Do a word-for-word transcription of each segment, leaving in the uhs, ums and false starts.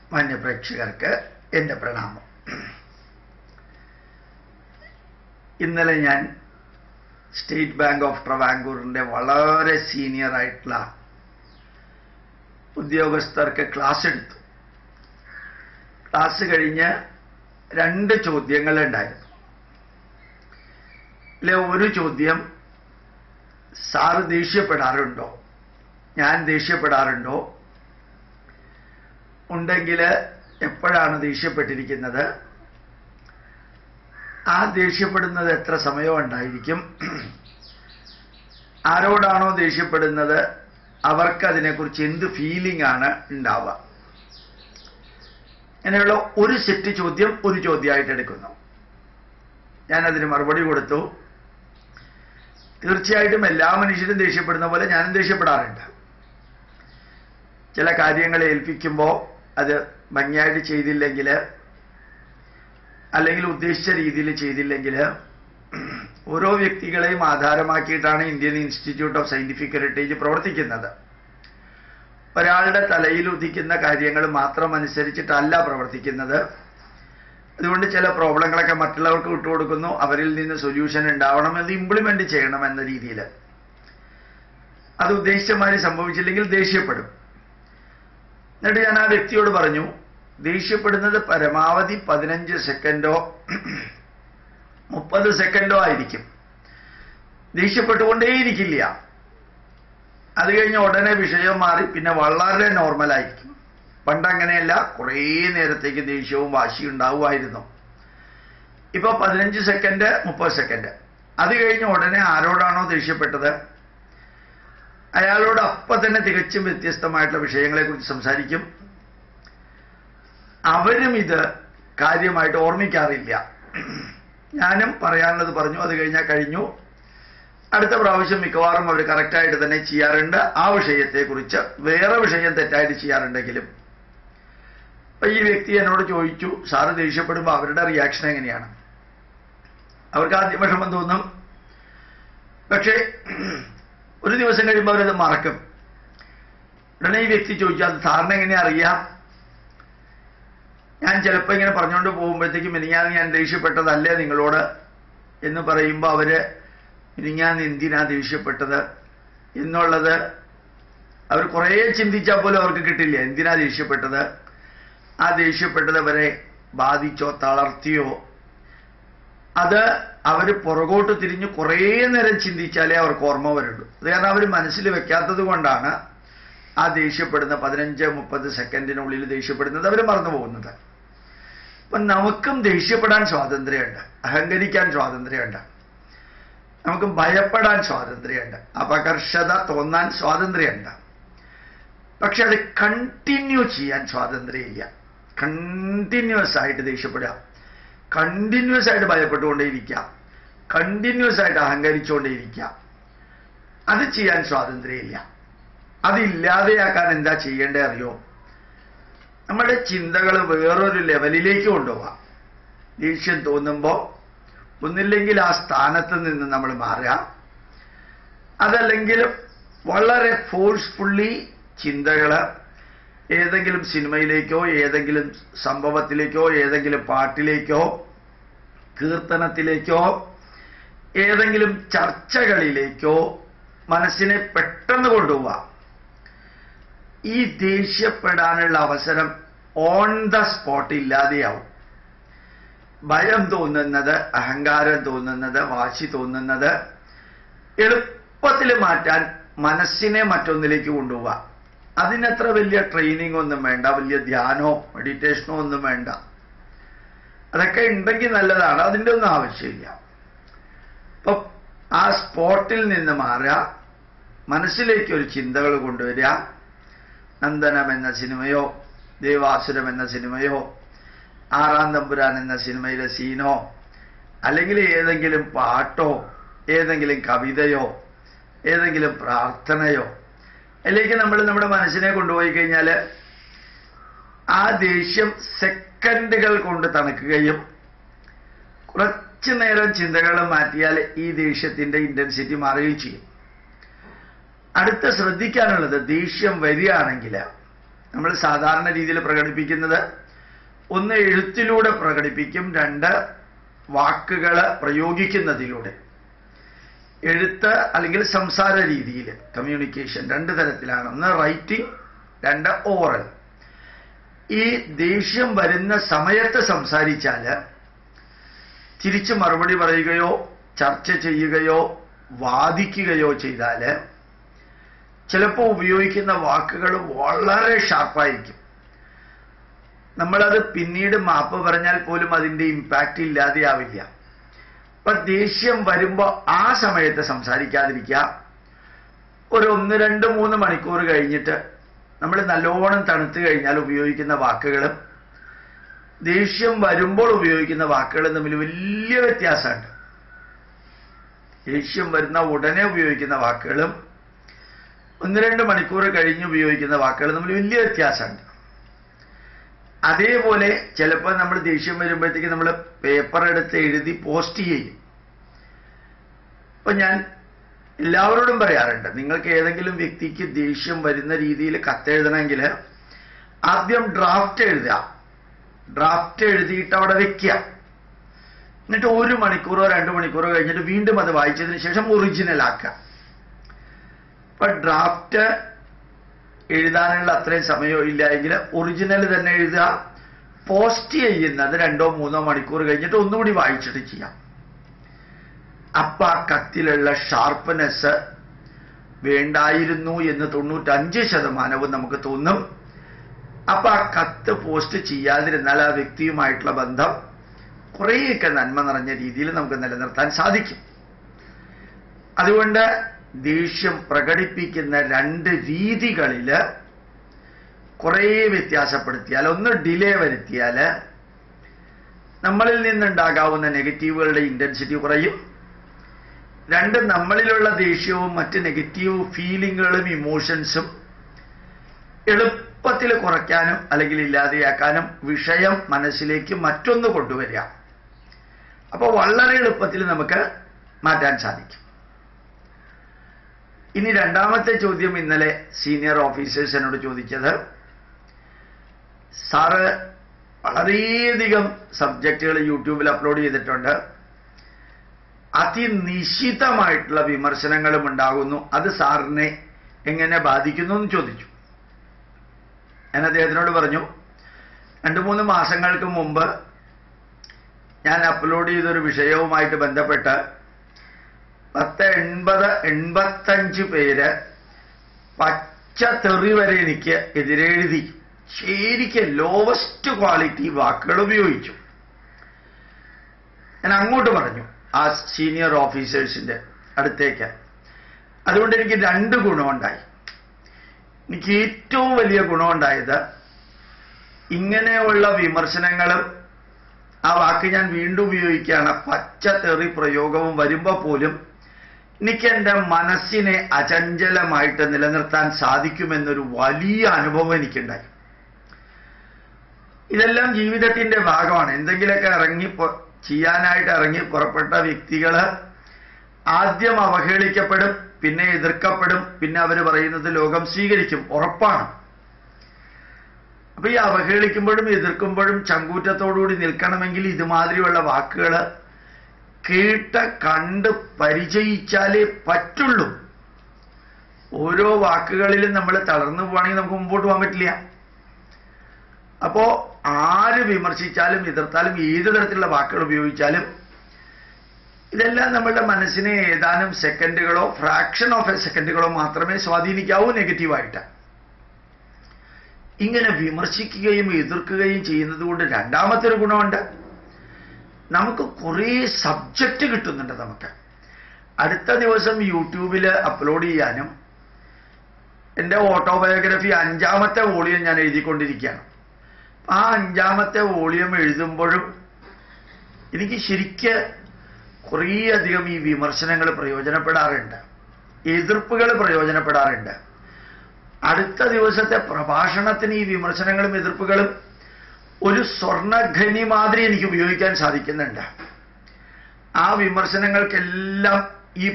മാന്യപ്രേക്ഷകർക്ക് എൻ്റെ പ്രണാമം. ഇന്നലെ ഞാൻ സ്റ്റേറ്റ് ബാങ്ക് ഓഫ് ട്രവാങ്കൂറിൻ്റെ വളരെ സീനിയർ ആയിട്ടുള്ള ഉദ്യോഗസ്ഥർക്ക് ക്ലാസ് എടുത്തു. ക്ലാസ് കഴിഞ്ഞ് രണ്ട് ചോദ്യങ്ങളുണ്ടായിരുന്നു. അല്ലെ, ഒരു ചോദ്യം, സാറ് ദേഷ്യപ്പെടാറുണ്ടോ? ഞാൻ ദേഷ്യപ്പെടാറുണ്ടോ? ഉണ്ടെങ്കിൽ എപ്പോഴാണ് ദേഷ്യപ്പെട്ടിരിക്കുന്നത്? ആ ദേഷ്യപ്പെടുന്നത് എത്ര സമയം ഉണ്ടായിരിക്കും? ആരോടാണോ ദേഷ്യപ്പെടുന്നത് അവർക്ക് അതിനെക്കുറിച്ച് എന്ത് ഫീലിംഗ് ആണ് ഉണ്ടാവുക? ഇങ്ങനെയുള്ള ഒരു സെറ്റ് ചോദ്യം ഒരു ചോദ്യമായിട്ട് എടുക്കുന്നു. ഞാനതിന് മറുപടി കൊടുത്തു. തീർച്ചയായിട്ടും എല്ലാ മനുഷ്യരും ദേഷ്യപ്പെടുന്ന പോലെ ഞാനും ദേഷ്യപ്പെടാറുണ്ട്. ചില കാര്യങ്ങൾ ഏൽപ്പിക്കുമ്പോൾ അത് ഭംഗിയായിട്ട് ചെയ്തില്ലെങ്കിൽ, അല്ലെങ്കിൽ ഉദ്ദേശിച്ച രീതിയിൽ ചെയ്തില്ലെങ്കിൽ, ഓരോ വ്യക്തികളെയും ആധാരമാക്കിയിട്ടാണ് Indian institute of scientific heritage പ്രവർത്തിക്കുന്നത്. ഒരാളുടെ തലയിൽ ഉദിക്കുന്ന കാര്യങ്ങൾ മാത്രം അനുസരിച്ചിട്ടല്ല പ്രവർത്തിക്കുന്നത്. അതുകൊണ്ട് ചില പ്രോബ്ലങ്ങളൊക്കെ മറ്റുള്ളവർക്ക് വിട്ടുകൊടുക്കുന്നു. അവരിൽ നിന്ന് സൊല്യൂഷൻ ഉണ്ടാവണം, അത് ഇംപ്ലിമെന്റ് ചെയ്യണം എന്ന രീതിയിൽ. അത് ഉദ്ദേശിച്ചമാതിരി സംഭവിച്ചില്ലെങ്കിൽ ദേഷ്യപ്പെടും. എന്നിട്ട് ഞാൻ ആ വ്യക്തിയോട് പറഞ്ഞു, ദേഷ്യപ്പെടുന്നത് പരമാവധി പതിനഞ്ച് സെക്കൻഡോ മുപ്പത് സെക്കൻഡോ ആയിരിക്കും. ദേഷ്യപ്പെട്ടുകൊണ്ടേയിരിക്കില്ല. അത് കഴിഞ്ഞ് ഉടനെ വിഷയം മാറി പിന്നെ വളരെ നോർമലായിരിക്കും. പണ്ടങ്ങനെയല്ല, കുറേ നേരത്തേക്ക് ദേഷ്യവും വാശിയും ഉണ്ടാവുമായിരുന്നു. ഇപ്പൊ പതിനഞ്ച് സെക്കൻഡ് മുപ്പത് സെക്കൻഡ്. അത് കഴിഞ്ഞ് ഉടനെ ആരോടാണോ ദേഷ്യപ്പെട്ടത് അയാളോട് അപ്പം തന്നെ തികച്ചും വ്യത്യസ്തമായിട്ടുള്ള വിഷയങ്ങളെക്കുറിച്ച് സംസാരിക്കും. അവരും ഇത് കാര്യമായിട്ട് ഓർമ്മിക്കാറില്ല. ഞാനും പറയാനുള്ളത് പറഞ്ഞു, അത് കഴിഞ്ഞാൽ കഴിഞ്ഞു. അടുത്ത പ്രാവശ്യം മിക്കവാറും അവർ കറക്റ്റായിട്ട് തന്നെ ചെയ്യാറുണ്ട്. ആ വിഷയത്തെക്കുറിച്ച് വേറെ വിഷയം തെറ്റായിട്ട് ചെയ്യാറുണ്ടെങ്കിലും. അപ്പൊ ഈ വ്യക്തി എന്നോട് ചോദിച്ചു, സാറ് ദേഷ്യപ്പെടുമ്പോൾ അവരുടെ റിയാക്ഷൻ എങ്ങനെയാണ്? അവർക്ക് ആദ്യം വിഷമം തോന്നും. പക്ഷേ ഒരു ദിവസം കഴിയുമ്പോൾ അവരത് മറക്കും. ഉടനെ ഈ വ്യക്തി ചോദിച്ചു, അത് സാറിന് എങ്ങനെ അറിയാം? ഞാൻ ചിലപ്പോൾ ഇങ്ങനെ പറഞ്ഞുകൊണ്ട് പോകുമ്പോഴത്തേക്കും മിനിഞ്ഞാന്ന് ഞാൻ ദേഷ്യപ്പെട്ടതല്ലേ നിങ്ങളോട് എന്ന് പറയുമ്പോൾ അവര് മിനിഞ്ഞാന്ന് എന്തിനാ ദേഷ്യപ്പെട്ടത് എന്നുള്ളത് അവർ കുറേ ചിന്തിച്ചാൽ പോലും അവർക്ക് കിട്ടില്ല. എന്തിനാ ദേഷ്യപ്പെട്ടത്? ആ ദേഷ്യപ്പെട്ടത് അവരെ ബാധിച്ചോ തളർത്തിയോ? അത് അവർ പുറകോട്ട് തിരിഞ്ഞ് കുറേ നേരം ചിന്തിച്ചാലേ അവർക്ക് ഓർമ്മ വരുള്ളൂ. അത് കാരണം അവർ മനസ്സിൽ വെക്കാത്തത് കൊണ്ടാണ് ആ ദേഷ്യപ്പെടുന്ന പതിനഞ്ച് മുപ്പത് സെക്കൻഡിനുള്ളിൽ ദേഷ്യപ്പെടുന്നത് അവർ മറന്നു പോകുന്നത്. അപ്പം നമുക്കും ദേഷ്യപ്പെടാൻ സ്വാതന്ത്ര്യമുണ്ട്, അഹങ്കരിക്കാൻ സ്വാതന്ത്ര്യമുണ്ട്, നമുക്ക് ഭയപ്പെടാൻ സ്വാതന്ത്ര്യമുണ്ട്, അപകർഷത തോന്നാൻ സ്വാതന്ത്ര്യമുണ്ട്. പക്ഷെ അത് കണ്ടിന്യൂ ചെയ്യാൻ സ്വാതന്ത്ര്യമില്ല. കണ്ടിന്യൂസ് ആയിട്ട് ദേഷ്യപ്പെടുക, കണ്ടിന്യൂസ് ആയിട്ട് ഭയപ്പെട്ടുകൊണ്ടേയിരിക്കുക, കണ്ടിന്യൂസ് ആയിട്ട് അഹങ്കരിച്ചുകൊണ്ടേയിരിക്കുക, അത് ചെയ്യാൻ സ്വാതന്ത്ര്യമില്ല. അതില്ലാതെയാക്കാൻ എന്താ ചെയ്യേണ്ടത് അറിയോ? നമ്മുടെ ചിന്തകൾ വേറൊരു ലെവലിലേക്ക് കൊണ്ടുപോകാം. ദേഷ്യം തോന്നുമ്പോൾ ഒന്നില്ലെങ്കിൽ ആ സ്ഥാനത്ത് നിന്ന് നമ്മൾ മാറുക, അതല്ലെങ്കിൽ വളരെ ഫോഴ്സ്ഫുള്ളി ചിന്തകൾ ഏതെങ്കിലും സിനിമയിലേക്കോ ഏതെങ്കിലും സംഭവത്തിലേക്കോ ഏതെങ്കിലും പാട്ടിലേക്കോ കീർത്തനത്തിലേക്കോ ഏതെങ്കിലും ചർച്ചകളിലേക്കോ മനസ്സിനെ പെട്ടെന്ന് കൊണ്ടുപോവാം. ഈ ദേഷ്യപ്പെടാനുള്ള അവസരം ഓൺ ദ സ്പോട്ട് ഇല്ലാതെയാവും. ഭയം തോന്നുന്നത്, അഹങ്കാരം തോന്നുന്നത്, വാശി തോന്നുന്നത് എളുപ്പത്തിൽ മാറ്റാൻ മനസ്സിനെ മറ്റൊന്നിലേക്ക് കൊണ്ടുപോവാം. അതിനത്ര വലിയ ട്രെയിനിങ് ഒന്നും വേണ്ട, വലിയ ധ്യാനോ മെഡിറ്റേഷനോ ഒന്നും വേണ്ട. അതൊക്കെ ഉണ്ടെങ്കിൽ നല്ലതാണ്, അതിൻ്റെ ഒന്നും ആവശ്യമില്ല. അപ്പൊ ആ സ്പോട്ടിൽ നിന്ന് മാറുക, മനസ്സിലേക്ക് ഒരു ചിന്തകൾ കൊണ്ടുവരിക. നന്ദനം എന്ന സിനിമയോ ദേവാസുരം എന്ന സിനിമയോ ആറാം തമ്പുരാൻ എന്ന സിനിമയിലെ സീനോ അല്ലെങ്കിൽ ഏതെങ്കിലും പാട്ടോ ഏതെങ്കിലും കവിതയോ ഏതെങ്കിലും പ്രാർത്ഥനയോ അതിലേക്ക് നമ്മൾ നമ്മുടെ മനസ്സിനെ കൊണ്ടുപോയി കഴിഞ്ഞാൽ ആ ദേഷ്യം സെക്കൻഡുകൾ കൊണ്ട് തണുക്കുകയും കുറച്ചു നേരം ചിന്തകൾ മാറ്റിയാൽ ഈ ദേഷ്യത്തിന്റെ ഇന്റൻസിറ്റി മാറുകയും ചെയ്യും. അടുത്ത ശ്രദ്ധിക്കാനുള്ളത്, ദേഷ്യം വരികയാണെങ്കിൽ നമ്മൾ സാധാരണ രീതിയിൽ പ്രകടിപ്പിക്കുന്നത് ഒന്ന് എഴുത്തിലൂടെ പ്രകടിപ്പിക്കും, രണ്ട് വാക്കുകൾ പ്രയോഗിക്കുന്നതിലൂടെ. എഴുത്ത് അല്ലെങ്കിൽ സംസാര രീതിയിൽ കമ്മ്യൂണിക്കേഷൻ രണ്ട് തരത്തിലാണ്. ഒന്ന് റൈറ്റിംഗ്, രണ്ട് ഓറൽ. ഈ ദേഷ്യം വരുന്ന സമയത്ത് സംസാരിച്ചാൽ തിരിച്ച് മറുപടി പറയുകയോ ചർച്ച ചെയ്യുകയോ വാദിക്കുകയോ ചെയ്താൽ ചിലപ്പോൾ ഉപയോഗിക്കുന്ന വാക്കുകൾ വളരെ ഷാർപ്പായിരിക്കും. നമ്മളത് പിന്നീട് മാപ്പ് പറഞ്ഞാൽ പോലും അതിൻ്റെ ഇമ്പാക്റ്റ് ഇല്ലാതെയാവില്ല. അപ്പൊ ദേഷ്യം വരുമ്പോൾ ആ സമയത്ത് സംസാരിക്കാതിരിക്കുക. ഒരു ഒന്ന് രണ്ട് മൂന്ന് മണിക്കൂർ കഴിഞ്ഞിട്ട് നമ്മൾ നല്ലോണം തണുത്ത് കഴിഞ്ഞാൽ ഉപയോഗിക്കുന്ന വാക്കുകളും ദേഷ്യം വരുമ്പോൾ ഉപയോഗിക്കുന്ന വാക്കുകളും തമ്മിൽ വലിയ വ്യത്യാസമുണ്ട്. ദേഷ്യം വരുന്ന ഉടനെ ഉപയോഗിക്കുന്ന വാക്കുകളും ഒന്ന് രണ്ട് മണിക്കൂർ കഴിഞ്ഞ് ഉപയോഗിക്കുന്ന വാക്കുകളും തമ്മിൽ വലിയ വ്യത്യാസമുണ്ട്. അതേപോലെ ചിലപ്പോൾ നമ്മൾ ദേഷ്യം വരുമ്പോഴത്തേക്ക് നമ്മൾ പേപ്പർ എടുത്ത് എഴുതി പോസ്റ്റ് ചെയ്യും. അപ്പൊ ഞാൻ എല്ലാവരോടും പറയാറുണ്ട്, നിങ്ങൾക്ക് ഏതെങ്കിലും വ്യക്തിക്ക് ദേഷ്യം വരുന്ന രീതിയിൽ കത്തെഴുതണമെങ്കിൽ ആദ്യം ഡ്രാഫ്റ്റ് എഴുതുക. ഡ്രാഫ്റ്റ് എഴുതിയിട്ട് അവിടെ വെക്കുക. എന്നിട്ട് ഒരു മണിക്കൂറോ രണ്ട് മണിക്കൂറോ കഴിഞ്ഞിട്ട് വീണ്ടും അത് വായിച്ചതിന് ശേഷം ഒറിജിനൽ ആക്കുക. ഇപ്പൊ ഡ്രാഫ്റ്റ് എഴുതാനുള്ള അത്രയും സമയം ഇല്ല എങ്കിൽ ഒറിജിനൽ തന്നെ എഴുതുക. പോസ്റ്റ് ചെയ്യുന്നത് രണ്ടോ മൂന്നോ മണിക്കൂർ കഴിഞ്ഞിട്ട് ഒന്നുകൂടി വായിച്ചിട്ട് ചെയ്യാം. അപ്പൊ ആ കത്തിലുള്ള ഷാർപ്പ്നെസ് വേണ്ടായിരുന്നു എന്ന് തൊണ്ണൂറ്റഞ്ച് ശതമാനവും നമുക്ക് തോന്നും. അപ്പൊ ആ കത്ത് പോസ്റ്റ് ചെയ്യാതിരുന്നാൽ ആ വ്യക്തിയുമായിട്ടുള്ള ബന്ധം കുറേയൊക്കെ നന്മ നിറഞ്ഞ രീതിയിൽ നമുക്ക് നിലനിർത്താൻ സാധിക്കും. അതുകൊണ്ട് ദേഷ്യം പ്രകടിപ്പിക്കുന്ന രണ്ട് രീതികളിൽ കുറേ വ്യത്യാസപ്പെടുത്തിയാൽ, ഒന്ന് ഡിലേ വരുത്തിയാൽ നമ്മളിൽ നിന്നുണ്ടാകാവുന്ന നെഗറ്റീവുകളുടെ ഇന്റൻസിറ്റി കുറയും. രണ്ട്, നമ്മളിലുള്ള ദേഷ്യവും മറ്റ് നെഗറ്റീവ് ഫീലിങ്ങുകളും ഇമോഷൻസും എളുപ്പത്തിൽ കുറയ്ക്കാനും അല്ലെങ്കിൽ ഇല്ലാതെയാക്കാനും വിഷയം മനസ്സിലേക്ക് മറ്റൊന്ന് കൊണ്ടുവരിക. അപ്പോൾ വളരെ എളുപ്പത്തിൽ നമുക്ക് മാറ്റാൻ സാധിക്കും. ഇനി രണ്ടാമത്തെ ചോദ്യം ഇന്നലെ സീനിയർ ഓഫീസേഴ്സ് എന്നോട് ചോദിച്ചത്, സാറ് വളരെയധികം സബ്ജക്റ്റുകൾ യൂട്യൂബിൽ അപ്ലോഡ് ചെയ്തിട്ടുണ്ട്, അതിനിശിതമായിട്ടുള്ള വിമർശനങ്ങളും ഉണ്ടാകുന്നു, അത് സാറിനെ എങ്ങനെ ബാധിക്കുന്നു എന്ന് ചോദിച്ചു. ഞാൻ അദ്ദേഹത്തിനോട് പറഞ്ഞു, രണ്ട് മൂന്ന് മാസങ്ങൾക്ക് മുമ്പ് ഞാൻ അപ്ലോഡ് ചെയ്തൊരു വിഷയവുമായിട്ട് ബന്ധപ്പെട്ട് പത്ത് എൺപത് എൺപത്തഞ്ച് പേര് പച്ച തെറി വരെ എനിക്ക് എതിരെഴുതി ശരിക്കും ലോവസ്റ്റ് ക്വാളിറ്റി വാക്കുകൾ ഉപയോഗിച്ചു. ഞാൻ അങ്ങോട്ട് പറഞ്ഞു ആ സീനിയർ ഓഫീസേഴ്സിന്റെ അടുത്തേക്ക്. അതുകൊണ്ട് എനിക്ക് രണ്ട് ഗുണമുണ്ടായി. എനിക്ക് ഏറ്റവും വലിയ ഗുണമുണ്ടായത്, ഇങ്ങനെയുള്ള വിമർശനങ്ങളും ആ വാക്ക് ഞാൻ വീണ്ടും ഉപയോഗിക്കുകയാണ്, പച്ച തെറി പ്രയോഗവും വരുമ്പോൾ പോലും എനിക്ക് എൻ്റെ മനസ്സിനെ അചഞ്ചലമായിട്ട് നിലനിർത്താൻ സാധിക്കുമെന്നൊരു വലിയ അനുഭവം എനിക്കുണ്ടായി. ഇതെല്ലാം ജീവിതത്തിന്റെ ഭാഗമാണ്. എന്തെങ്കിലുമൊക്കെ ഇറങ്ങി ചെയ്യാനായിട്ട് ഇറങ്ങി പുറപ്പെട്ട വ്യക്തികൾ ആദ്യം അവഹേളിക്കപ്പെടും, പിന്നെ എതിർക്കപ്പെടും, പിന്നെ അവർ പറയുന്നത് ലോകം സ്വീകരിക്കും, ഉറപ്പാണ്. അപ്പൊ ഈ അവഹേളിക്കുമ്പോഴും എതിർക്കുമ്പോഴും ചങ്കൂറ്റത്തോടുകൂടി നിൽക്കണമെങ്കിൽ ഇതുമാതിരിയുള്ള വാക്കുകൾ കേട്ട് കണ്ട് പരിചയിച്ചാലേ പറ്റുള്ളൂ. ഓരോ വാക്കുകളിലും നമ്മൾ തളർന്നു പോവാണെങ്കിൽ നമുക്ക് മുമ്പോട്ട് പോകാൻ പറ്റില്ല. അപ്പോ ആര് വിമർശിച്ചാലും എതിർത്താലും ഏത് തരത്തിലുള്ള വാക്കുകൾ ഉപയോഗിച്ചാലും ഇതെല്ലാം നമ്മളുടെ മനസ്സിനെ ഏതാനും സെക്കൻഡുകളോ ഫ്രാക്ഷൻ ഓഫ് എ സെക്കൻഡുകളോ മാത്രമേ സ്വാധീനിക്കാവൂ നെഗറ്റീവായിട്ട്. ഇങ്ങനെ വിമർശിക്കുകയും എതിർക്കുകയും ചെയ്യുന്നത് കൊണ്ട് രണ്ടാമത്തെ ഒരു ഗുണമുണ്ട്, നമുക്ക് കുറേ സബ്ജക്റ്റ് കിട്ടുന്നുണ്ട്. നമുക്ക് അടുത്ത ദിവസം യൂട്യൂബിൽ അപ്ലോഡ് ചെയ്യാനും എൻ്റെ ഓട്ടോബയോഗ്രഫി അഞ്ചാമത്തെ വോളിയം ഞാൻ എഴുതിക്കൊണ്ടിരിക്കുകയാണ്. ആ അഞ്ചാമത്തെ വോളിയം എഴുതുമ്പോഴും എനിക്ക് ശരിക്ക് കുറേയധികം ഈ വിമർശനങ്ങൾ പ്രയോജനപ്പെടാറുണ്ട്, എതിർപ്പുകൾ പ്രയോജനപ്പെടാറുണ്ട്. അടുത്ത ദിവസത്തെ പ്രഭാഷണത്തിന് ഈ വിമർശനങ്ങളും എതിർപ്പുകളും ഒരു സ്വർണ്ണഖനി മാതിരി എനിക്ക് ഉപയോഗിക്കാൻ സാധിക്കുന്നുണ്ട്. ആ വിമർശനങ്ങൾക്കെല്ലാം ഈ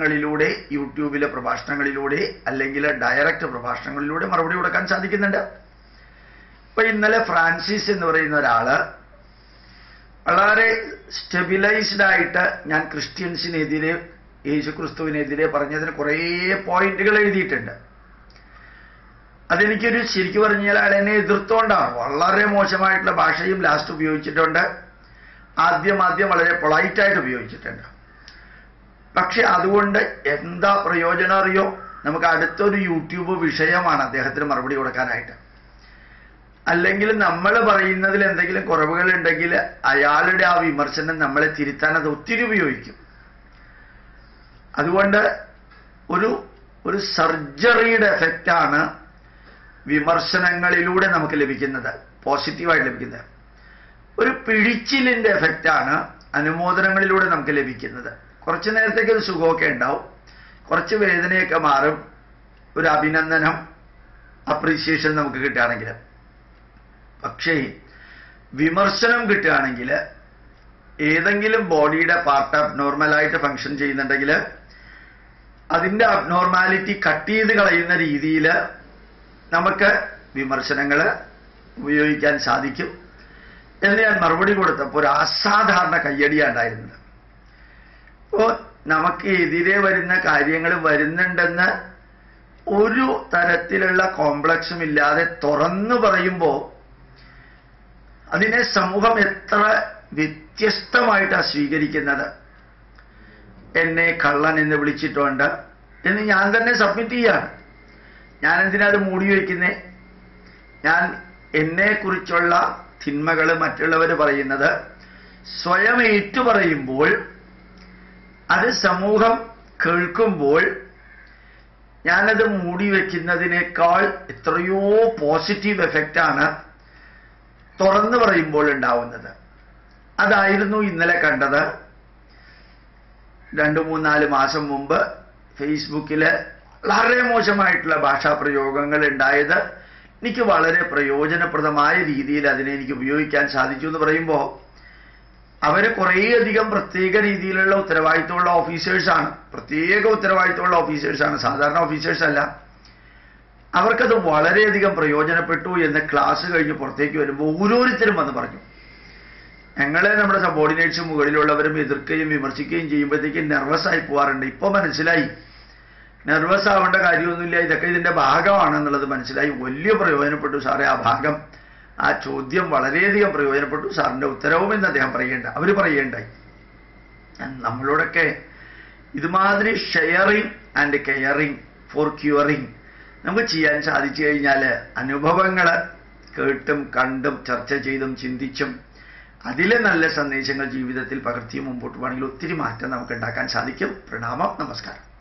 പ്രഭാഷണങ്ങളിലൂടെ, യൂട്യൂബിലെ പ്രഭാഷണങ്ങളിലൂടെ അല്ലെങ്കിൽ ഡയറക്റ്റ് പ്രഭാഷണങ്ങളിലൂടെ മറുപടി കൊടുക്കാൻ സാധിക്കുന്നുണ്ട്. ഇപ്പൊ ഇന്നലെ ഫ്രാൻസിസ് എന്ന് പറയുന്ന ഒരാള് വളരെ സ്റ്റെബിലൈസ്ഡ് ആയിട്ട് ഞാൻ ക്രിസ്ത്യൻസിനെതിരെ യേശുക്രിസ്തുവിനെതിരെ പറഞ്ഞതിന് കുറേ പോയിന്റുകൾ എഴുതിയിട്ടുണ്ട്. അതെനിക്കൊരു ശരിക്കും പറഞ്ഞാൽ അയാൾ എന്നെ എതിർത്തോണ്ടാണ്. വളരെ മോശമായിട്ടുള്ള ഭാഷയും ലാസ്റ്റ് ഉപയോഗിച്ചിട്ടുണ്ട്. ആദ്യം ആദ്യം വളരെ പൊളൈറ്റായിട്ട് ഉപയോഗിച്ചിട്ടുണ്ട്. പക്ഷെ അതുകൊണ്ട് എന്താ പ്രയോജനം അറിയോ? നമുക്ക് അടുത്തൊരു യൂട്യൂബ് വിഷയമാണ് അദ്ദേഹത്തിന് മറുപടി കൊടുക്കാനായിട്ട്. അല്ലെങ്കിൽ നമ്മൾ പറയുന്നതിൽ എന്തെങ്കിലും കുറവുകൾ ഉണ്ടെങ്കിൽ അയാളുടെ ആ വിമർശനം നമ്മളെ തിരുത്താൻ അത് ഒത്തിരി ഉപയോഗിക്കും. അതുകൊണ്ട് ഒരു ഒരു സർജറിയുടെ എഫക്റ്റാണ് വിമർശനങ്ങളിലൂടെ നമുക്ക് ലഭിക്കുന്നത്, പോസിറ്റീവായിട്ട് ലഭിക്കുന്നത്. ഒരു പിഴിച്ചിലിൻ്റെ എഫക്റ്റാണ് അനുമോദനങ്ങളിലൂടെ നമുക്ക് ലഭിക്കുന്നത്. കുറച്ച് നേരത്തേക്ക് ഒരു സുഖമൊക്കെ ഉണ്ടാവും, കുറച്ച് വേദനയൊക്കെ മാറും, ഒരു അഭിനന്ദനം, അപ്രീസിയേഷൻ നമുക്ക് കിട്ടുകയാണെങ്കിൽ. പക്ഷേ വിമർശനം കിട്ടുകയാണെങ്കിൽ ഏതെങ്കിലും ബോഡിയുടെ പാർട്ട് അബ്നോർമലായിട്ട് ഫങ്ഷൻ ചെയ്യുന്നുണ്ടെങ്കിൽ അതിൻ്റെ അബ്നോർമാലിറ്റി കട്ട് ചെയ്ത് കളയുന്ന രീതിയിൽ നമുക്ക് വിമർശനങ്ങൾ ഉപയോഗിക്കാൻ സാധിക്കും എന്ന് ഞാൻ മറുപടി കൊടുത്തപ്പോൾ ഒരു അസാധാരണ കയ്യടിയാണ് ഉണ്ടായിരുന്നത്. അപ്പോൾ നമുക്ക് എതിരെ വരുന്ന കാര്യങ്ങൾ വരുന്നുണ്ടെന്ന് ഒരു തരത്തിലുള്ള കോംപ്ലക്സും ഇല്ലാതെ തുറന്നു പറയുമ്പോൾ അതിനെ സമൂഹം എത്ര വ്യത്യസ്തമായിട്ടാണ് സ്വീകരിക്കുന്നത്. എന്നെ കള്ളൻ എന്ന് വിളിച്ചിട്ടുണ്ട് എന്ന് ഞാൻ തന്നെ സബ്മിറ്റ് ചെയ്യാണ്. ഞാൻ എന്തിനാ അത് മൂടി വയ്ക്കുന്നേ? ഞാൻ എന്നെക്കുറിച്ചുള്ള തിന്മകൾ മറ്റുള്ളവർ പറയുന്നത് സ്വയം ഏറ്റു പറയുമ്പോൾ അത് സമൂഹം കേൾക്കുമ്പോൾ ഞാനത് മൂടി വയ്ക്കുന്നതിനേക്കാൾ എത്രയോ പോസിറ്റീവ് എഫക്റ്റാണ് തുറന്നു പറയുമ്പോൾ ഉണ്ടാവുന്നത്. അതായിരുന്നു ഇന്നലെ കണ്ടത്. രണ്ട് മൂന്നാല് മാസം മുമ്പ് ഫേസ്ബുക്കിൽ വളരെ മോശമായിട്ടുള്ള ഭാഷാപ്രയോഗങ്ങൾ ഉണ്ടായത് എനിക്ക് വളരെ പ്രയോജനപ്രദമായ രീതിയിൽ അതിനെ എനിക്ക് ഉപയോഗിക്കാൻ സാധിച്ചു എന്ന് പറയുമ്പോൾ അവർ കുറേയധികം പ്രത്യേക രീതിയിലുള്ള ഉത്തരവാദിത്തമുള്ള ഓഫീസേഴ്സാണ്, പ്രത്യേക ഉത്തരവാദിത്തമുള്ള ഓഫീസേഴ്സാണ്, സാധാരണ ഓഫീസേഴ്സ് അല്ല. അവർക്കത് വളരെയധികം പ്രയോജനപ്പെട്ടു എന്ന് ക്ലാസ് കഴിഞ്ഞ് പുറത്തേക്ക് വരുമ്പോൾ ഓരോരുത്തരും വന്ന് പറഞ്ഞു. ഞങ്ങളെ നമ്മുടെ സബോർഡിനേറ്റ്സ് മുകളിലുള്ളവരും എതിർക്കുകയും വിമർശിക്കുകയും ചെയ്യുമ്പോഴത്തേക്ക് നെർവസ് ആയി പോകാറുണ്ട്. ഇപ്പോൾ മനസ്സിലായി നെർവസ് ആവേണ്ട കാര്യമൊന്നുമില്ല, ഇതൊക്കെ ഇതിൻ്റെ ഭാഗമാണെന്നുള്ളത് മനസ്സിലായി. വലിയ പ്രയോജനപ്പെട്ടു സാറേ ആ ഭാഗം, ആ ചോദ്യം വളരെയധികം പ്രയോജനപ്പെട്ടു, സാറിൻ്റെ ഉത്തരവും എന്ന് അദ്ദേഹം പറയേണ്ട അവർ പറയേണ്ടായി. നമ്മളോടൊക്കെ ഇതുമാതിരി sharing and caring for curing നമുക്ക് ചെയ്യാൻ സാധിച്ചു കഴിഞ്ഞാൽ അനുഭവങ്ങൾ കേട്ടും കണ്ടും ചർച്ച ചെയ്തും ചിന്തിച്ചും അതിലെ നല്ല സന്ദേശങ്ങൾ ജീവിതത്തിൽ പകർത്തിയും മുമ്പോട്ട് പോകണമെങ്കിൽ ഒത്തിരി മാറ്റം നമുക്ക് ഉണ്ടാക്കാൻ സാധിക്കും. പ്രണാമം, നമസ്കാരം.